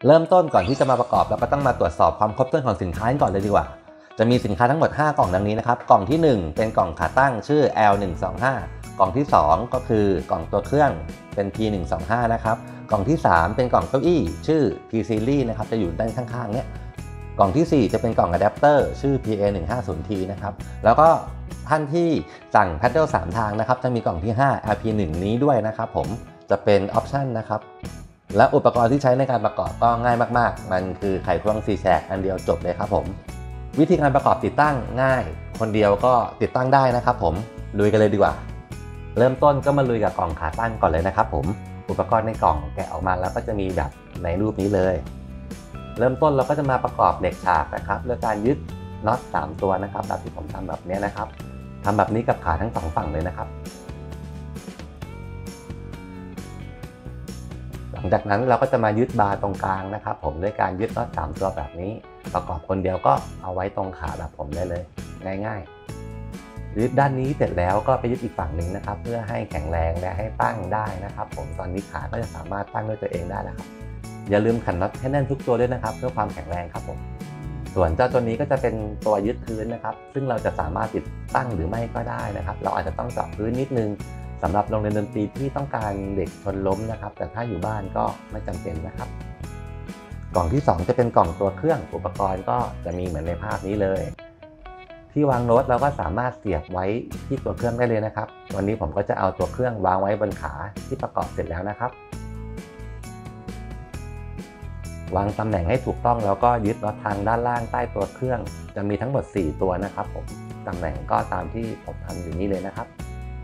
เริ่มต้นก่อนที่จะมาประกอบเราก็ต้องมาตรวจสอบความครบถ้วนของสินค้าก่อนเลยดีกว่าจะมีสินค้าทั้งหมด5กล่องดังนี้นะครับกล่องที่1เป็นกล่องขาตั้งชื่อ L125 กล่องที่2ก็คือกล่องตัวเครื่องเป็น P125 นะครับกล่องที่3เป็นกล่องเก้าอี้ชื่อ P Series นะครับจะอยู่ด้านข้างๆเนี้ยกล่องที่4จะเป็นกล่องอะแดปเตอร์ชื่อ PA150T นะครับแล้วก็ท่านที่สั่งแพดเดิล3ทางนะครับจะมีกล่องที่5 LP1 นี้ด้วยนะครับผมจะเป็นออปชั่นนะครับและอุปกรณ์ที่ใช้ในการประกอบก็ง่ายมากๆมันคือไขควง4แฉกอันเดียวจบเลยครับผมวิธีการประกอบติดตั้งง่ายคนเดียวก็ติดตั้งได้นะครับผมลุยกันเลยดีกว่าเริ่มต้นก็มาลุยกับกล่องขาตั้งก่อนเลยนะครับผมอุปกรณ์ในกล่องแกะออกมาแล้วก็จะมีแบบในรูปนี้เลยเริ่มต้นเราก็จะมาประกอบเหล็กฉากนะครับด้วยการยึดน็อต3ตัวนะครับแบบที่ผมทำแบบนี้นะครับทำแบบนี้กับขาทั้ง2ฝั่งเลยนะครับหลังจากนั้นเราก็จะมายึดบาร์ตรงกลางนะครับผมด้วยการยึดน็อต3ตัวแบบนี้ประกอบคนเดียวก็เอาไว้ตรงขาแบบผมได้เลยง่ายๆยึดด้านนี้เสร็จแล้วก็ไปยึดอีกฝั่งหนึ่งนะครับเพื่อให้แข็งแรงและให้ตั้งได้นะครับผมตอนนี้ขาก็จะสามารถตั้งด้วยตัวเองได้แล้วครับอย่าลืมขันน็อตให้แน่นทุกตัวด้วยนะครับเพื่อความแข็งแรงครับผมส่วนเจ้าตัวนี้ก็จะเป็นตัวยึดพื้นนะครับซึ่งเราจะสามารถติดตั้งหรือไม่ก็ได้นะครับเราอาจจะต้องเจาะพื้นนิดนึงสำหรับโรงเรียนดนตรีที่ต้องการเด็กทนล้มนะครับแต่ถ้าอยู่บ้านก็ไม่จำเป็นนะครับกล่องที่2จะเป็นกล่องตัวเครื่องอุปกรณ์ก็จะมีเหมือนในภาพนี้เลยที่วางโน้ตเราก็สามารถเสียบไว้ที่ตัวเครื่องได้เลยนะครับวันนี้ผมก็จะเอาตัวเครื่องวางไว้บนขาที่ประกอบเสร็จแล้วนะครับวางตำแหน่งให้ถูกต้องแล้วก็ยึดน็อตทางด้านล่างใต้ตัวเครื่องจะมีทั้งหมด4ตัวนะครับผมตำแหน่งก็ตามที่ผมทำอยู่นี้เลยนะครับ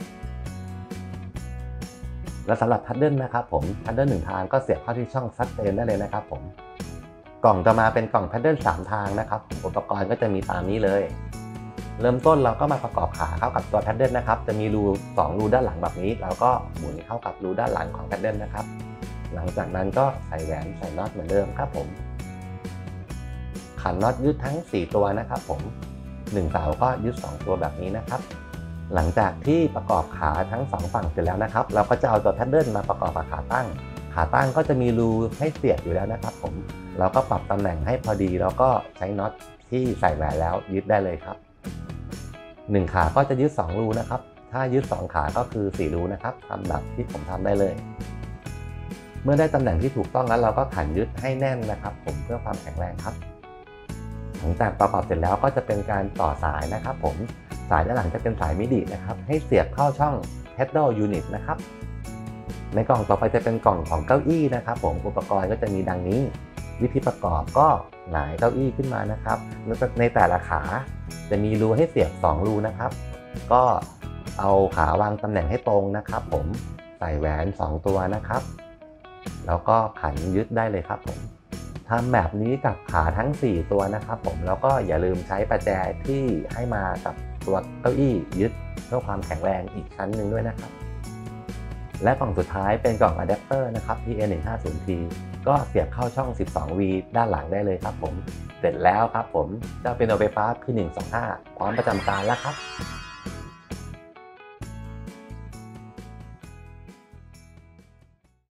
และสำหรับพัดเดิลนะครับผมพัดเดิล1ทางก็เสียบเข้าที่ช่องซัสเทนได้เลยนะครับผมกล่องจะมาเป็นกล่องพัดเดิล3ทางนะครับอุปกรณ์ก็จะมีตามนี้เลยเริ่มต้นเราก็มาประกอบขาเข้ากับตัวพัดเดิลนะครับจะมีรู2รูด้านหลังแบบนี้แล้วก็หมุนเข้ากับรูด้านหลังของพัดเดิลนะครับหลังจากนั้นก็ใส่แหวนใส่น็อตเหมือนเดิมครับผมขันน็อตยึดทั้ง4ตัวนะครับผม1เสาก็ยึด2ตัวแบบนี้นะครับหลังจากที่ประกอบขาทั้ง2ฝั่งเสร็จแล้วนะครับเราก็จะเอาตัวแพดเดิลมาประกอบกับขาตั้งก็จะมีรูให้เสียบอยู่แล้วนะครับผมเราก็ปรับตำแหน่งให้พอดีแล้วก็ใช้น็อตที่ใส่แหวนแล้วยึดได้เลยครับ1ขาก็จะยึด2รูนะครับถ้ายึด2ขาก็คือ4รูนะครับทำแบบที่ผมทำได้เลยเมื่อได้ตำแหน่งที่ถูกต้องแล้วเราก็ขันยึดให้แน่นนะครับผมเพื่อความแข็งแรงครับหลังจากประกอบเสร็จแล้วก็จะเป็นการต่อสายนะครับผมสายด้านหลังจะเป็นสายมิดินะครับให้เสียบเข้าช่อง pedal unit นะครับในกล่องต่อไปจะเป็นกล่องของเก้าอี้นะครับผมอุปกรณ์ก็จะมีดังนี้วิธีประกอบก็หงายเก้าอี้ขึ้นมานะครับในแต่ละขาจะมีรูให้เสียบ2รูนะครับก็เอาขาวางตำแหน่งให้ตรงนะครับผมใส่แหวน2ตัวนะครับแล้วก็ขันยึดได้เลยครับผมทำแบบนี้กับขาทั้ง4ตัวนะครับผมแล้วก็อย่าลืมใช้ประแจที่ให้มากับตัวเก้าอี้ยึดเพื่อความแข็งแรงอีกชั้นหนึ่งด้วยนะครับและกล่องสุดท้ายเป็นกล่องอะแดปเตอร์นะครับ PA150T ก็เสียบเข้าช่อง 12V ด้านหลังได้เลยครับผมเสร็จแล้วครับผมเจ้าเปียโนไฟฟ้า P125 พร้อมประจำการแล้วครับ